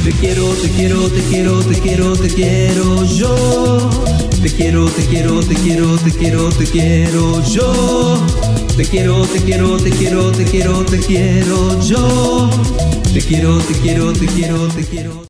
Te quiero, te quiero, te quiero, te quiero, te quiero yo. Te quiero, te quiero, te quiero, te quiero, te quiero yo. Te quiero, te quiero, te quiero, te quiero, te quiero yo. Te quiero, te quiero, te quiero, te quiero.